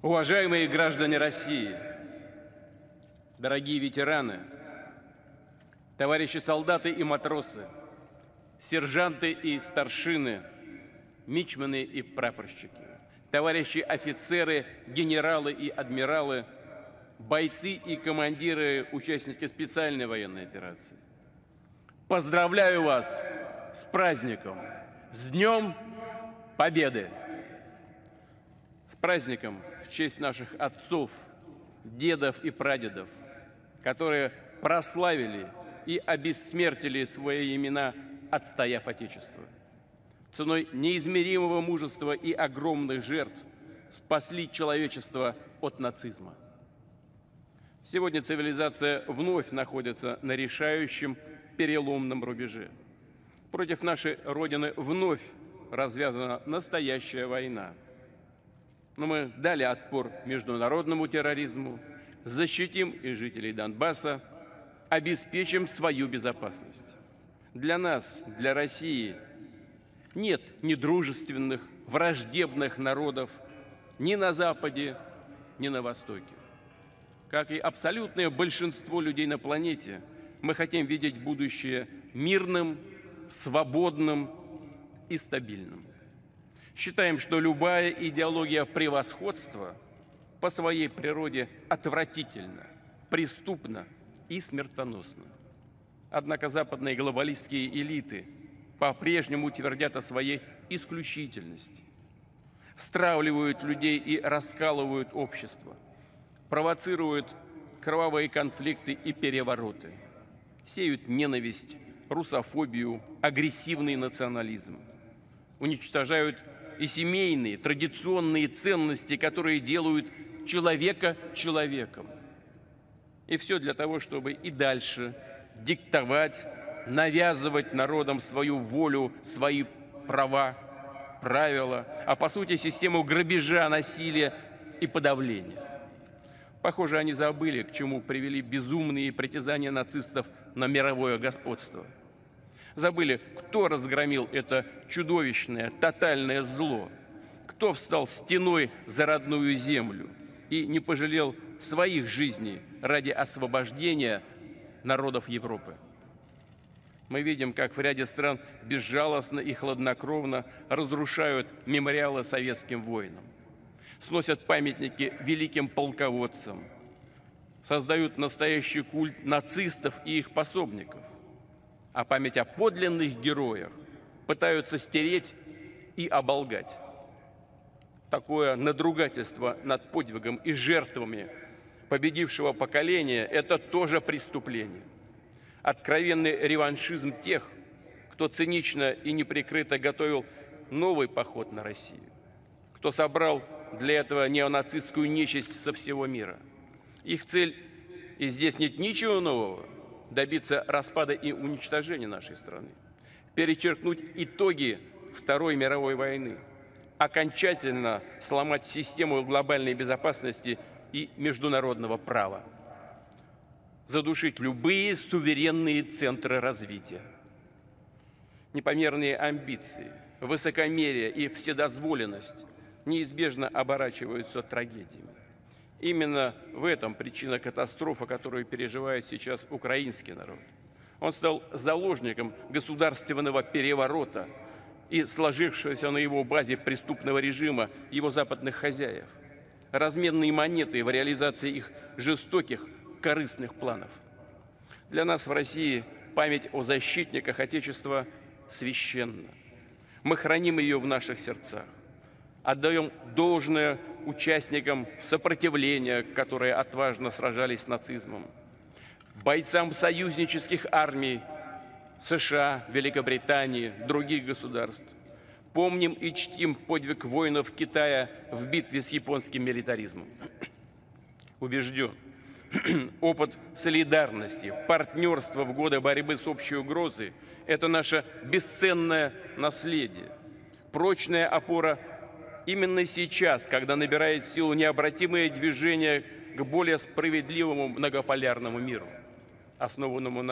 Уважаемые граждане России, дорогие ветераны, товарищи солдаты и матросы, сержанты и старшины, мичманы и прапорщики, товарищи офицеры, генералы и адмиралы, бойцы и командиры, участники специальной военной операции. Поздравляю вас с праздником, с Днем Победы! С праздником в честь наших отцов, дедов и прадедов, которые прославили и обессмертили свои имена, отстояв Отечество. Ценой неизмеримого мужества и огромных жертв спасли человечество от нацизма. Сегодня цивилизация вновь находится на решающем переломном рубеже. Против нашей Родины вновь развязана настоящая война. Но мы дали отпор международному терроризму, защитим и жителей Донбасса, обеспечим свою безопасность. Для нас, для России, нет недружественных, враждебных народов ни на Западе, ни на Востоке. Как и абсолютное большинство людей на планете, мы хотим видеть будущее мирным, свободным и стабильным. Считаем, что любая идеология превосходства по своей природе отвратительна, преступна и смертоносна. Однако западные глобалистские элиты по-прежнему твердят о своей исключительности, стравливают людей и раскалывают общество, провоцируют кровавые конфликты и перевороты, сеют ненависть, русофобию, агрессивный национализм, уничтожают и семейные, традиционные ценности, которые делают человека человеком. И все для того, чтобы и дальше диктовать, навязывать народам свою волю, свои права, правила, а по сути систему грабежа, насилия и подавления. Похоже, они забыли, к чему привели безумные притязания нацистов на мировое господство. Забыли, кто разгромил это чудовищное, тотальное зло, кто встал стеной за родную землю и не пожалел своих жизней ради освобождения народов Европы. Мы видим, как в ряде стран безжалостно и хладнокровно разрушают мемориалы советским воинам, сносят памятники великим полководцам, создают настоящий культ нацистов и их пособников, а память о подлинных героях пытаются стереть и оболгать. Такое надругательство над подвигом и жертвами победившего поколения – это тоже преступление. Откровенный реваншизм тех, кто цинично и неприкрыто готовил новый поход на Россию, кто собрал для этого неонацистскую нечисть со всего мира. Их цель, и здесь нет ничего нового, добиться распада и уничтожения нашей страны, перечеркнуть итоги Второй мировой войны, окончательно сломать систему глобальной безопасности и международного права, задушить любые суверенные центры развития. Непомерные амбиции, высокомерие и вседозволенность неизбежно оборачиваются трагедиями. Именно в этом причина катастрофы, которую переживает сейчас украинский народ. Он стал заложником государственного переворота и сложившегося на его базе преступного режима его западных хозяев, разменные монеты в реализации их жестоких, корыстных планов. Для нас в России память о защитниках Отечества священна. Мы храним ее в наших сердцах. Отдаем должное участникам сопротивления, которые отважно сражались с нацизмом, бойцам союзнических армий США, Великобритании, других государств. Помним и чтим подвиг воинов Китая в битве с японским милитаризмом. Убежден, опыт солидарности, партнерства в годы борьбы с общей угрозой – это наше бесценное наследие, прочная опора именно сейчас, когда набирает силу необратимое движение к более справедливому многополярному миру, основанному на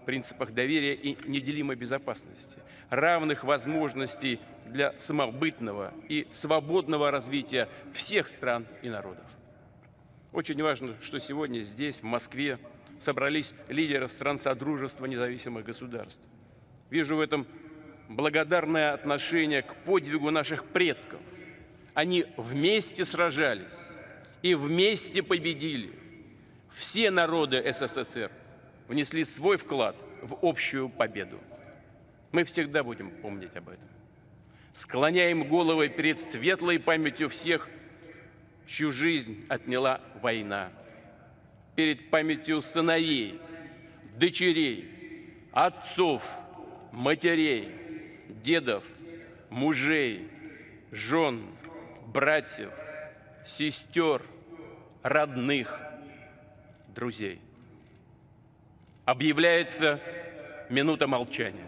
принципах доверия и неделимой безопасности, равных возможностей для самобытного и свободного развития всех стран и народов. Очень важно, что сегодня здесь, в Москве, собрались лидеры стран Содружества независимых государств. Вижу в этом благодарное отношение к подвигу наших предков. Они вместе сражались и вместе победили. Все народы СССР внесли свой вклад в общую победу. Мы всегда будем помнить об этом. Склоняем головы перед светлой памятью всех, чью жизнь отняла война, перед памятью сыновей, дочерей, отцов, матерей, дедов, мужей, жен, братьев, сестер, родных, друзей. Объявляется минута молчания.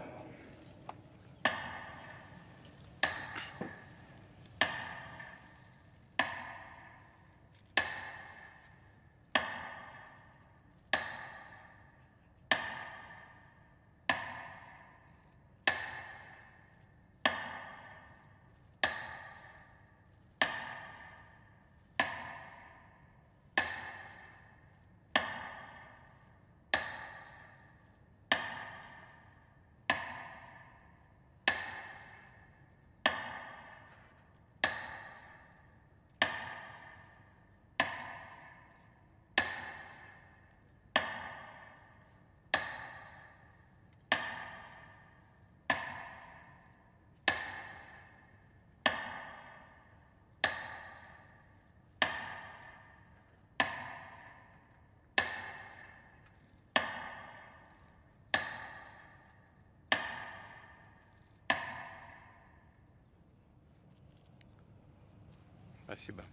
Спасибо.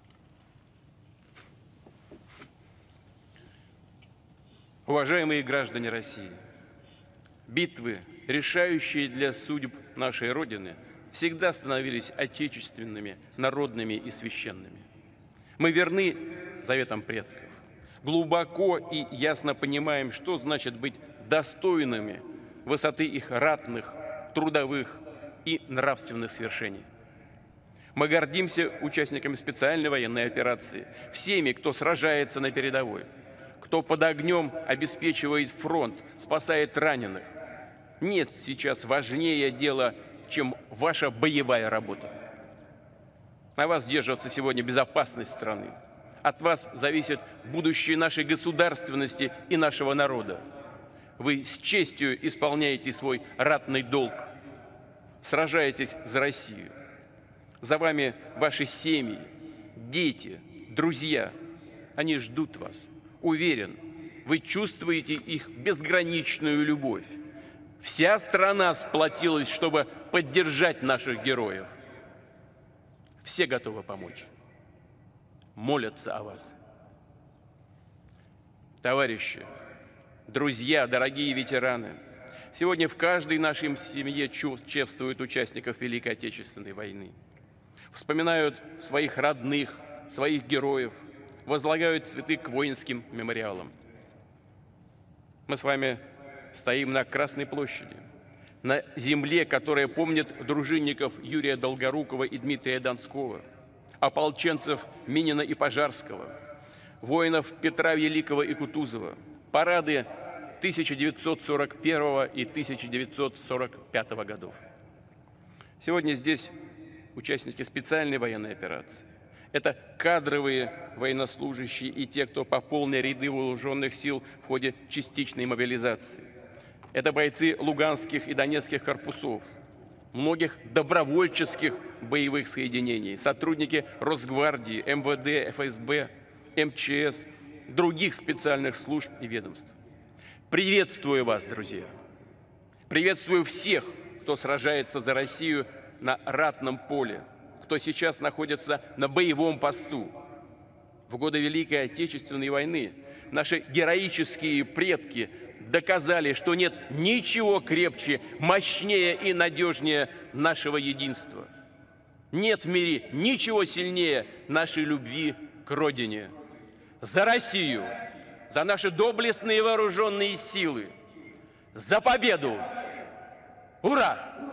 Уважаемые граждане России, битвы, решающие для судеб нашей Родины, всегда становились отечественными, народными и священными. Мы верны заветам предков, глубоко и ясно понимаем, что значит быть достойными высоты их ратных, трудовых и нравственных свершений. Мы гордимся участниками специальной военной операции, всеми, кто сражается на передовой, кто под огнем обеспечивает фронт, спасает раненых. Нет сейчас важнее дела, чем ваша боевая работа. На вас держится сегодня безопасность страны. От вас зависит будущее нашей государственности и нашего народа. Вы с честью исполняете свой ратный долг, сражаетесь за Россию. За вами ваши семьи, дети, друзья. Они ждут вас. Уверен, вы чувствуете их безграничную любовь. Вся страна сплотилась, чтобы поддержать наших героев. Все готовы помочь. Молятся о вас. Товарищи, друзья, дорогие ветераны, сегодня в каждой нашей семье чествуют участников Великой Отечественной войны. Вспоминают своих родных, своих героев, возлагают цветы к воинским мемориалам. Мы с вами стоим на Красной площади, на земле, которая помнит дружинников Юрия Долгорукова и Дмитрия Донского, ополченцев Минина и Пожарского, воинов Петра Великого и Кутузова, парады 1941 и 1945 годов. Сегодня здесь участники специальной военной операции. Это кадровые военнослужащие и те, кто пополнил ряды вооруженных сил в ходе частичной мобилизации. Это бойцы Луганских и Донецких корпусов, многих добровольческих боевых соединений, сотрудники Росгвардии, МВД, ФСБ, МЧС, других специальных служб и ведомств. Приветствую вас, друзья! Приветствую всех, кто сражается за Россию на ратном поле, кто сейчас находится на боевом посту. В годы Великой Отечественной войны наши героические предки доказали, что нет ничего крепче, мощнее и надежнее нашего единства. Нет в мире ничего сильнее нашей любви к Родине. За Россию, за наши доблестные вооруженные силы, За победу! Ура!